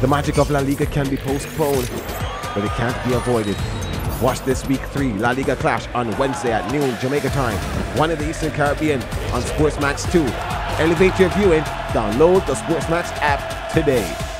The magic of La Liga can be postponed, but it can't be avoided. Watch this week 3 La Liga clash on Wednesday at noon Jamaica time, 1 in the Eastern Caribbean on SportsMax2. Elevate your viewing. Download the SportsMax app today.